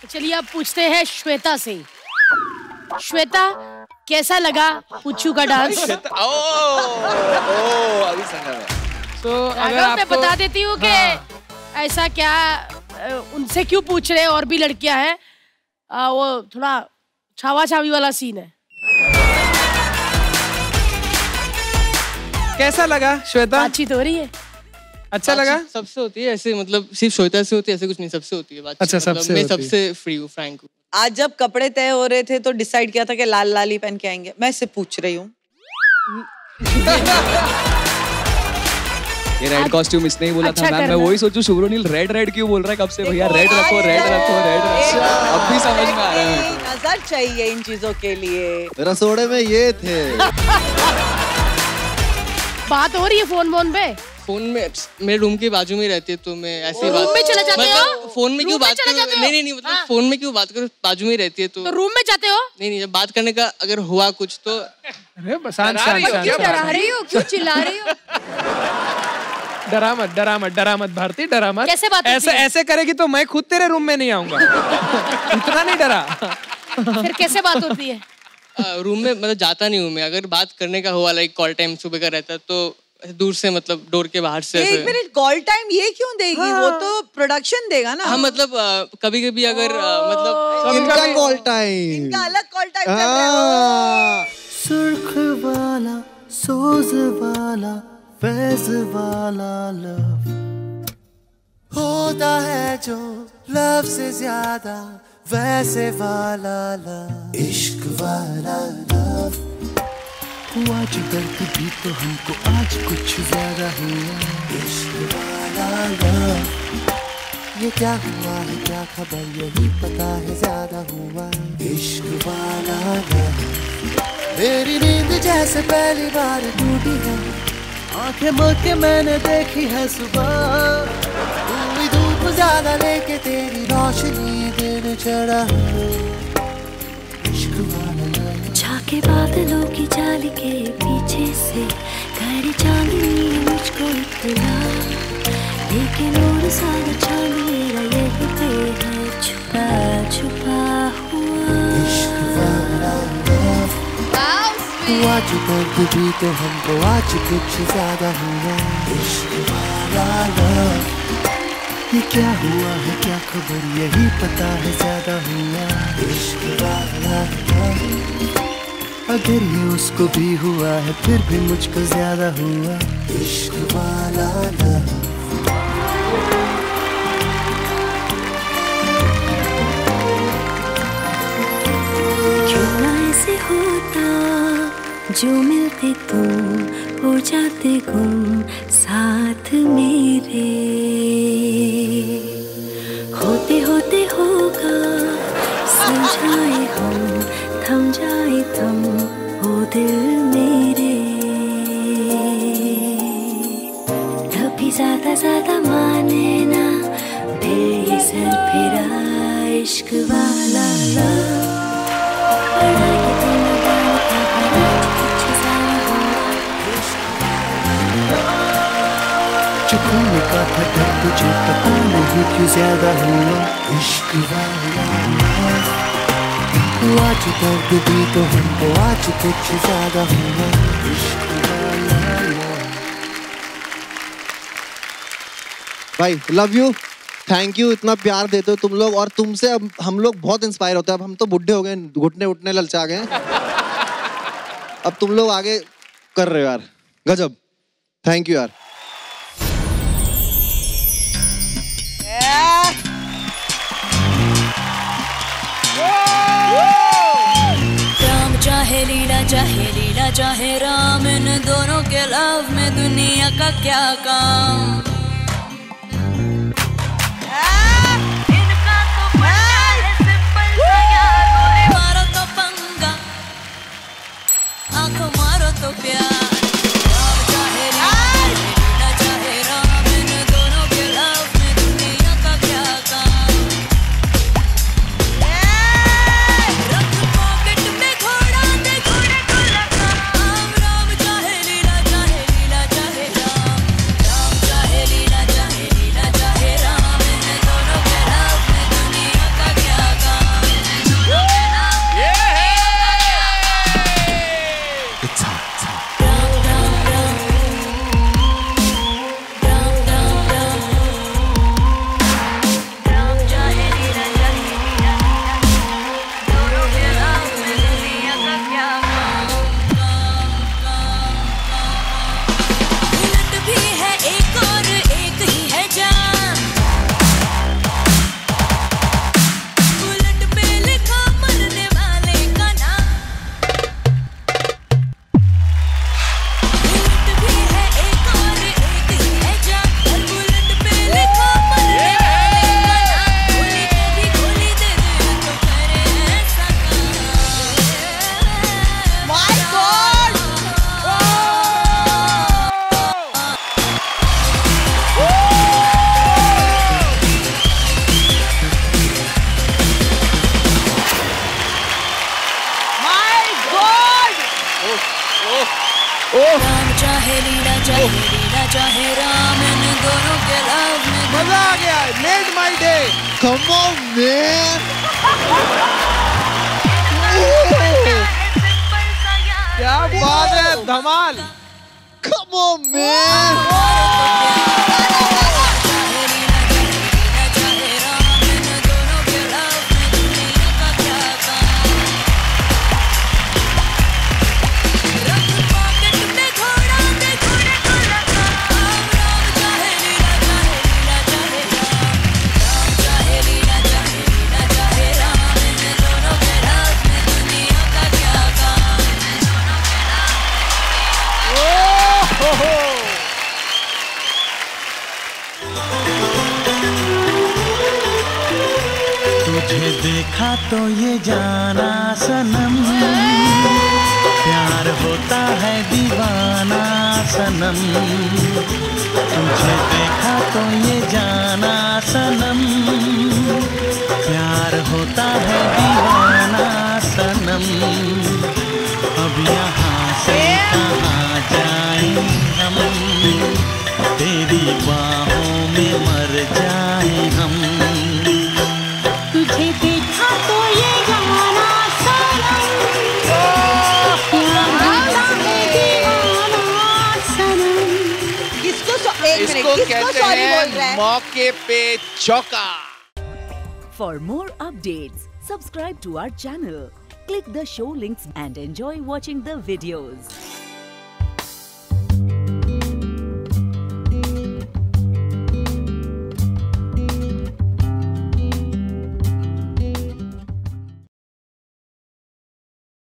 चलिए अब पूछते हैं श्वेता से। श्वेता, कैसा लगा पुच्चू का डांस? अभी समझा मैं। तो अगर मैं बता देती हूँ कि ऐसा क्या उनसे क्यों पूछ रहे हैं, और भी लड़कियां हैं, वो थोड़ा छावा छावी वाला सीन है। कैसा लगा श्वेता? बातचीत हो रही है। अच्छा लगा? सबसे होती है ऐसे, मतलब सिर्फ श्वेता से होती है ऐसे कुछ नहीं, सबसे होती है बात। अच्छा, सबसे मैं होती है। सबसे फ्री हूँ, फ्रैंक हूँ। आज जब कपड़े तय हो रहे थे तो डिसाइड किया था कि लाल लाल ही पहन के आएंगे। मैं इससे पूछ रही हूँ। ये रेड कॉस्ट्यूम इसने ही बोला अच्छा था मैम। मैं वही सोचूं शुभ्रनील रेड रेड क्यों बोल रहा है कब से। भैया रेड रखो, रेड रखो, रेड रखो। अब भी समझ में आ रहा है। नजर चाहिए इन चीजों के लिए। रसोड़े में ये थे। बात हो रही है फोन पे? फोन में मेरे रूम के बाजू में रहती है, तो मैं ऐसे बात। रूम में चले जाते हो? मतलब फोन में क्यों बात करूं? नहीं, मतलब फोन में क्यों बात करूं, बाजू में ही रहती है तो रूम में जाते हो? नहीं, जब बात करने का अगर हुआ कुछ तो। अरे बस शांत। क्यों डरा रही हो, क्यों चिल्ला रही हो? डरा मत भारती, डरा मत। कैसे बात होती है? ऐसे करेगी तो मैं खुद तेरे रूम में नहीं आऊंगा। इतना नहीं डरा। फिर कैसे बात होती है? रूम में मतलब जाता नहीं हूँ मैं। अगर बात करने का हुआ, लाइक कॉल टाइम सुबह का रहता है, तो दूर से, मतलब डोर के बाहर से। एक मिनट, कॉल टाइम ये क्यों देगी? वो तो प्रोडक्शन देगा ना। हाँ, मतलब कभी कभी अगर मतलब इनका कॉल टाइम, इनका अलग कॉल टाइम चल रहा है। सुर्ख वाला, सोज वाला, फैज वाला लव होता है जो लव से ज्यादा वैसे वाला लव, इश्क वाला लव। हुआ जो दर्द भी तो हमको आज कुछ ज्यादा हुआ, इश्क वाला लव। ये क्या हुआ है क्या खबर, यही पता है ज्यादा हुआ, इश्क वाला लव। मेरी नींद जैसे पहली बार टूटी है, आंखें मल के मैंने देखी है सुबह, पूरी धूप ज्यादा लेके तेरी रोशनी दिन चढ़ा, इश्क वाला लव। झाके बादलों की जाल के पीछे से गहरी चांदनी ने मुझको इतना, लेकिन और सारा चांद मेरा यही पे है छुपा छुपा हुआ, इश्क वाला लव। हुआ जो दर्द भी तो हमको आज कुछ ज्यादा हुआ, इश्क वाला लव। ये क्या हुआ है क्या खबर, यही पता है ज्यादा हुआ, इश्क वाला लव। अगर ये उसको भी हुआ है फिर भी मुझको ज्यादा हुआ, इश्क वाला लव। क्यों ना ऐसे होता जो मिलते तुम हो जाते गुम साथ मेरे, होते होते होगा समझाए हम, थम जाए तुम हो दिल मेरे, कभी ज्यादा ज्यादा माने ना दिल ही सर फिरा, इश्क वाला लव। जो खोने का था डर तुझे पता नहीं क्यों ज्यादा हुआ, इश्क वाला लव। हुआ जो दर्द भी तो हमको आज कुछ ज्यादा हुआ, इश्क वाला लव। भाई लव यू, थैंक यू, इतना प्यार देते हो तुम लोग, और तुमसे अब हम लोग बहुत इंस्पायर होते हैं। अब हम तो बुढ़े हो गए, घुटने उठने ललचा गए। अब तुम लोग आगे कर रहे हो यार, गजब, थैंक यू यार। राम चाहे लीला चाहे राम, इन दोनों के लव में दुनिया का क्या काम। इनका तो बड़ा है सिंपल सा यार, गोरे मारो तो पंगा, आंखों मारो तो प्यार। राम चाहे लीला चाहे राम, इन दोनों के लव में दुनिया का क्या काम। रख पॉकेट में घोड़ा दे घोड़े को लगाम, राम चाहे लीला चाहे राम, राम चाहे चाहे राम, इन दोनों के लव में मजा आ गया, made my day. Come on man, क्या बात है, धमाल। कम ऑन मैन। तुझे देखा तो ये जाना सनम, प्यार होता है दीवाना सनम। तुझे देखा तो ये जाना सनम, प्यार होता है दीवाना सनम। अब यहाँ से कहाँ जाएं हम, तेरी बाहों में मर जाएं हम। तुझे देखा तो ये जाना सनम, प्यार होता है दीवाना सनम। किसको एक मिनट, इसको किसको कहते सॉरी बोल रहा हैं है? मौके पे चौका। For more updates, subscribe to our channel, click the show links and enjoy watching the videos.